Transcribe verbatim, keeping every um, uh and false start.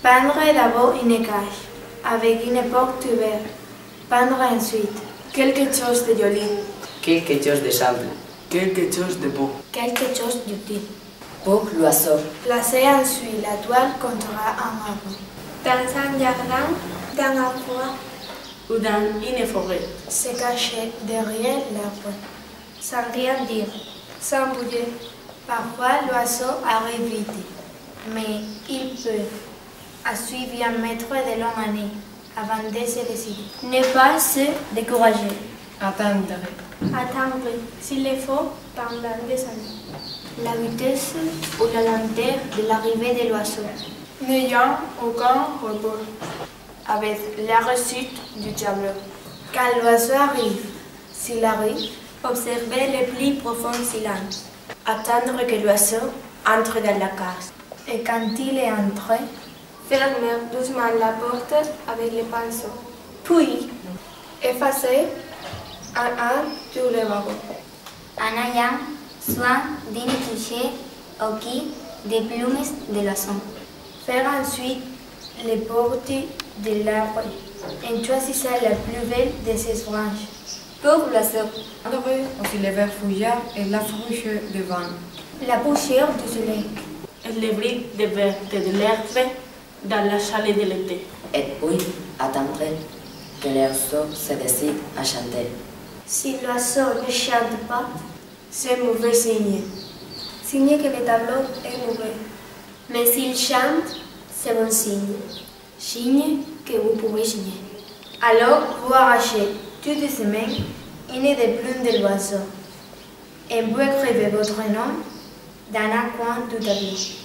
Peindre d'abord une cage, avec une porte ouverte. Peindre ensuite. Quelque chose de joli. Quelque chose de simple. Quelque chose de beau. Quelque chose d'utile. Pour l'oiseau. Placer ensuite la toile contre un arbre. Dans un jardin, dans un bois ou dans une forêt. Se cacher derrière l'arbre. Sans rien dire. Sans bouger. Parfois l'oiseau arrive vite, mais il peut à suivre un mètre de longues années avant de se décider. Ne pas se décourager. Attendre. Attendre, s'il le faut, pendant des années. La vitesse ou la lenteur de l'arrivée de l'oiseau. N'ayant aucun repos. Avec la réussite du tableau. Quand l'oiseau arrive, s'il arrive, observer le plus profond silence. Attendre que l'oiseau entre dans la case. Et quand il est entré, fermer doucement la porte avec le pinceau. Puis, effacer un à un tous les wagons. En ayant soin de ne toucher aucune des plumes de l'oiseau. Faire ensuite les portes de l'arbre en choisissant la plus belle de ses branches. Pour l'oiseau. Aussi les vers fouillards et la fruche de vent. La poussière du soleil. Et les briques de verte de l'herbe dans la salle de l'été. Et puis, attendre que l'oiseau se décide à chanter. Si l'oiseau ne chante pas, c'est mauvais signe. Signe que le tableau est mauvais. Mais s'il chante, c'est bon signe. Signe que vous pouvez signer. Alors, vous arrachez toutes les semaines une des plumes de l'oiseau et vous écrivez votre nom dans un coin du tableau.